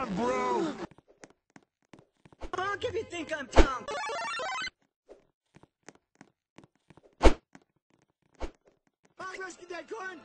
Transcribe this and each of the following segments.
on, bro! Honk if you think I'm punk! I'll rescue that corn!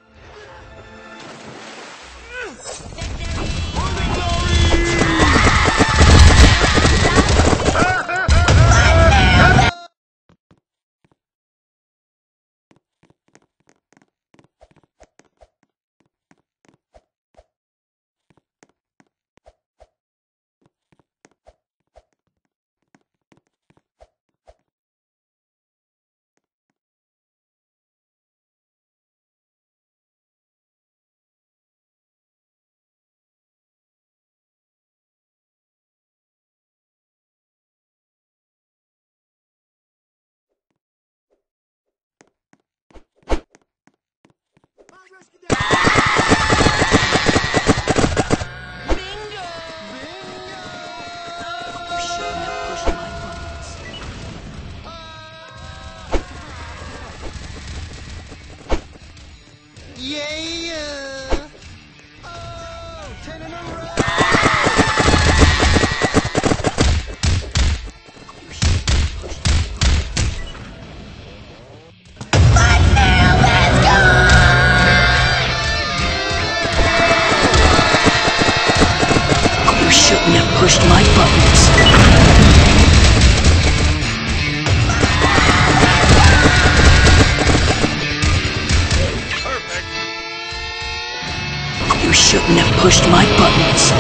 Pushed my buttons. Perfect. You shouldn't have pushed my buttons.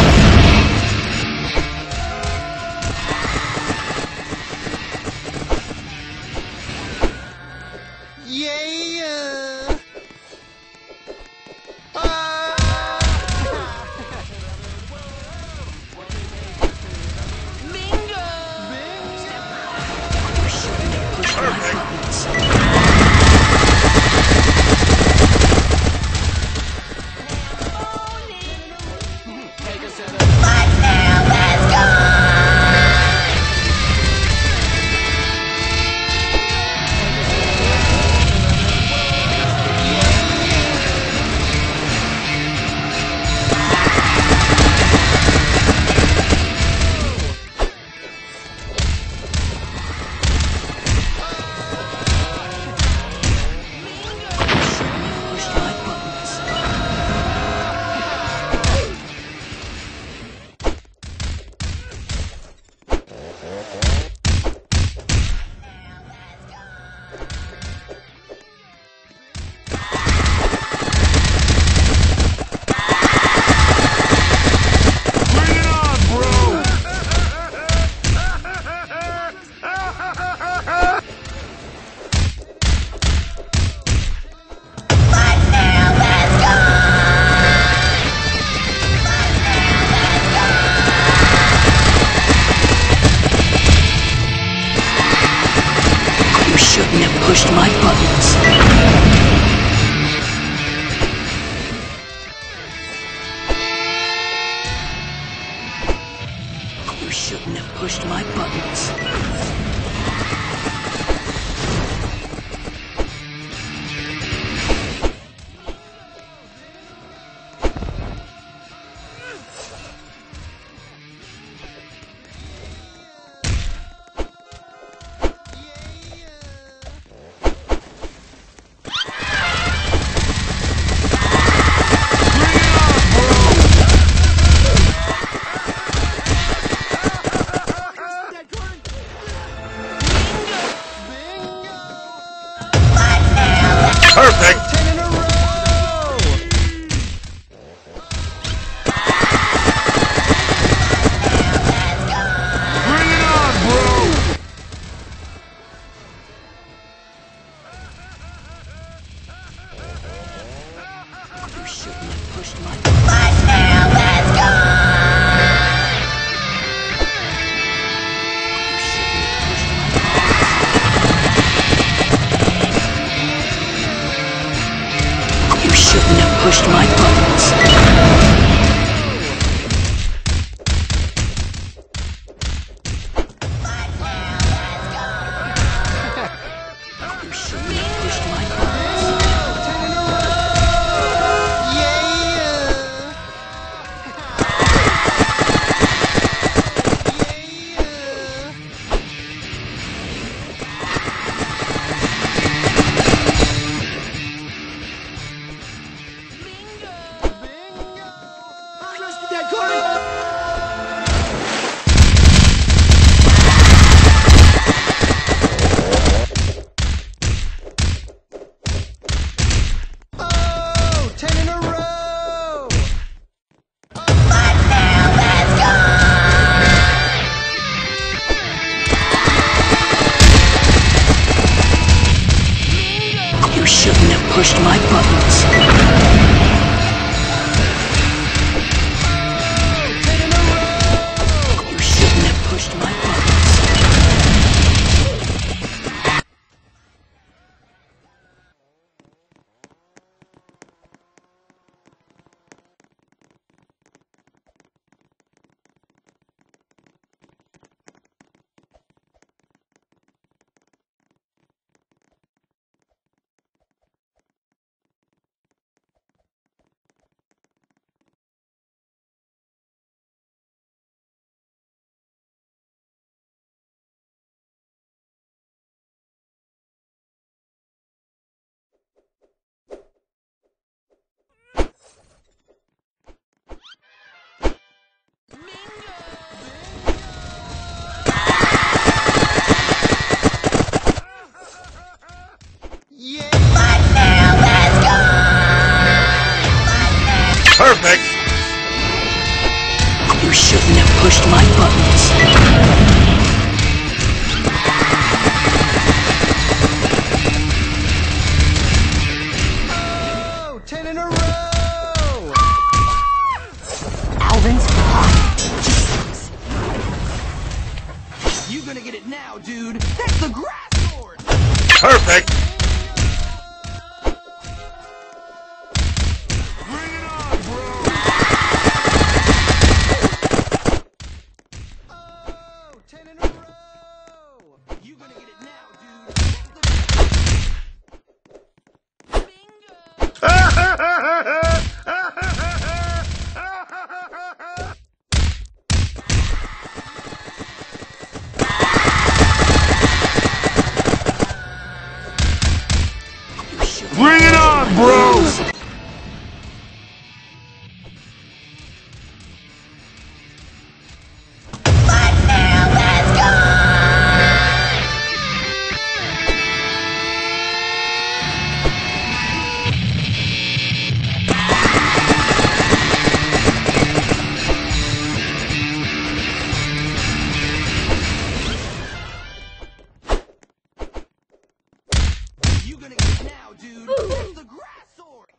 Pushed my buttons. You shouldn't have pushed my buttons. Perfect! Bring it on, bro! You shouldn't have pushed my pushed my buttons. You shouldn't have pushed my buttons. pushed my buttons. You shouldn't have pushed my buttons. Perfect! You shouldn't have pushed my buttons. Oh, 10 in a row! Alvin's hot. Jesus. You gonna get it now, dude. That's the grass sword! Perfect! Oh, 10 in a row! You gonna get it now, dude. Bring it on, bros! You gonna get it now, dude. That's the grass sword!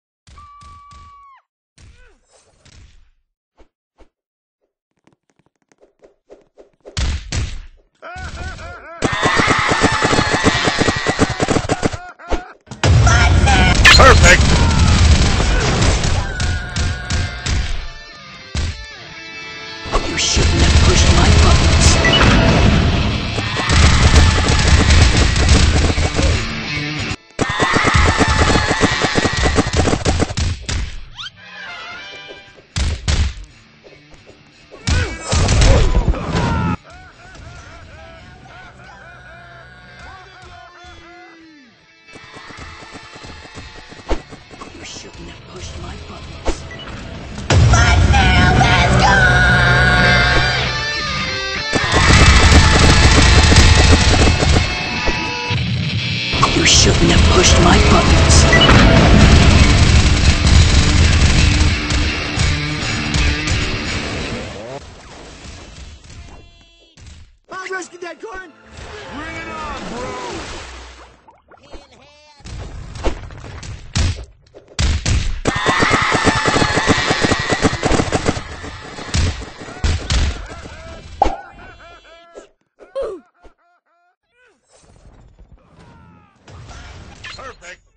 Perfect! You shouldn't have pushed my buttons. You shouldn't have pushed my buttons. You shouldn't have pushed my buttons. I'll rescue that corn! Bring it on, bro! Perfect!